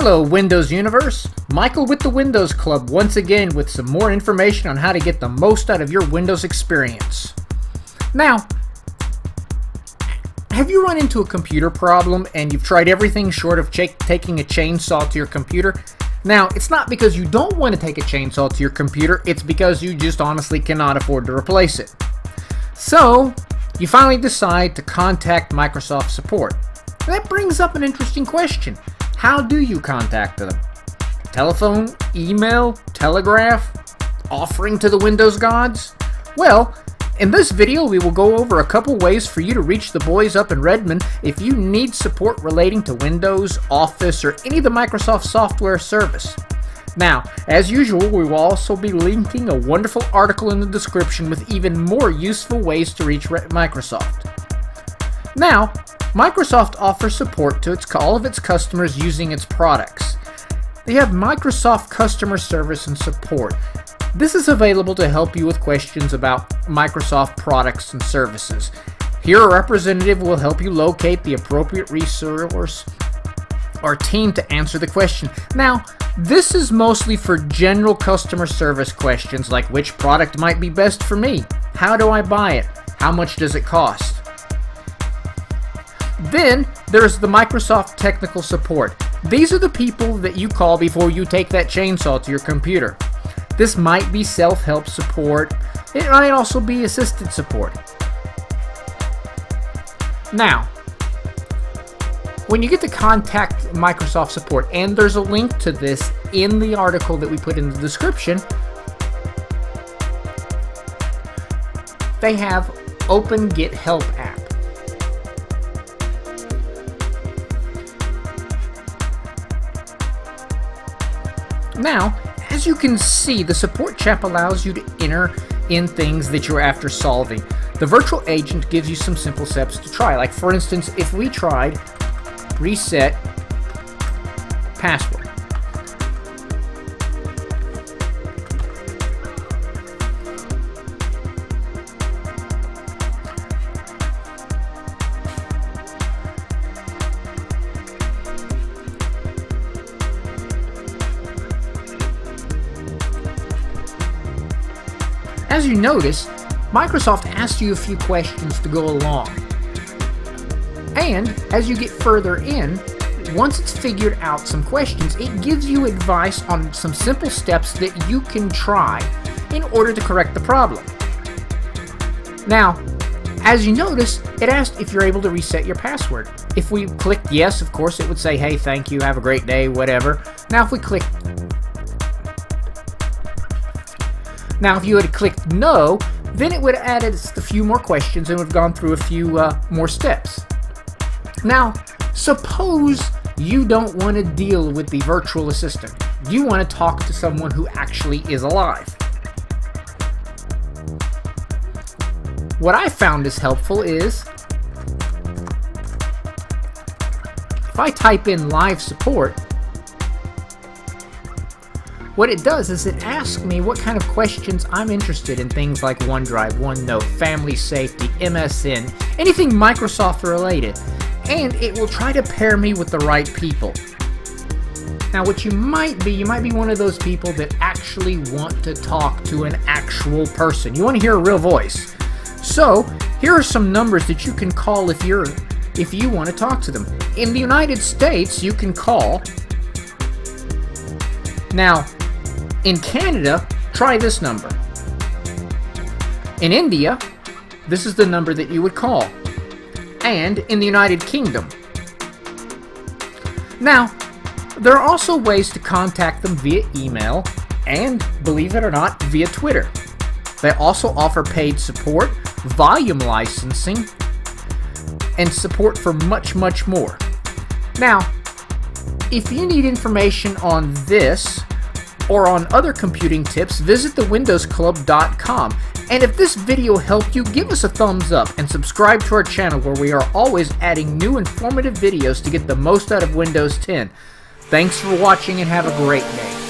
Hello Windows Universe, Michael with the Windows Club once again with some more information on how to get the most out of your Windows experience. Now, have you run into a computer problem and you've tried everything short of taking a chainsaw to your computer? Now, it's not because you don't want to take a chainsaw to your computer, it's because you just honestly cannot afford to replace it. So, you finally decide to contact Microsoft Support. That brings up an interesting question. How do you contact them? Telephone, email, telegraph, offering to the Windows gods? Well, in this video we will go over a couple ways for you to reach the boys up in Redmond if you need support relating to Windows, Office, or any of the Microsoft software service. Now, as usual, we will also be linking a wonderful article in the description with even more useful ways to reach Microsoft. Now, Microsoft offers support to all of its customers using its products. They have Microsoft Customer Service and Support. This is available to help you with questions about Microsoft products and services. Here, a representative will help you locate the appropriate resource or team to answer the question. Now, this is mostly for general customer service questions like which product might be best for me? How do I buy it? How much does it cost? Then, there's the Microsoft Technical Support. These are the people that you call before you take that chainsaw to your computer. This might be self-help support. It might also be assisted support. Now, when you get to contact Microsoft Support, and there's a link to this in the article that we put in the description, they have Open Get Help app. Now, as you can see, the support chat allows you to enter in things that you're after solving. The virtual agent gives you some simple steps to try. Like for instance, if we tried reset password. As you notice, Microsoft asks you a few questions to go along. And as you get further in, once it's figured out some questions, it gives you advice on some simple steps that you can try in order to correct the problem. Now, as you notice, it asked if you're able to reset your password. If we clicked yes, of course, it would say, hey, thank you, have a great day, whatever. Now, if you had clicked no, then it would have added a few more questions and would have gone through a few more steps. Now, suppose you don't want to deal with the virtual assistant. You want to talk to someone who actually is alive. What I found is helpful is, if I type in live support, what it does is it asks me what kind of questions I'm interested in, things like OneDrive, OneNote, Family Safety, MSN, anything Microsoft related, and it will try to pair me with the right people. Now what you might be one of those people that actually want to talk to an actual person. You want to hear a real voice. So here are some numbers that you can call if you want to talk to them. In the United States, you can call. Now, in Canada, try this number. In India, this is the number that you would call. And in the United Kingdom. Now, there are also ways to contact them via email and, believe it or not, via Twitter. They also offer paid support, volume licensing, and support for much, much more. Now, if you need information on this, or on other computing tips, visit thewindowsclub.com. And if this video helped you, give us a thumbs up and subscribe to our channel where we are always adding new informative videos to get the most out of Windows 10. Thanks for watching and have a great day.